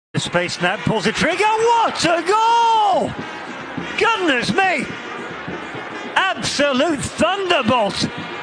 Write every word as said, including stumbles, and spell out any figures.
The space now, pulls the trigger. What a goal! Goodness me! Absolute thunderbolt!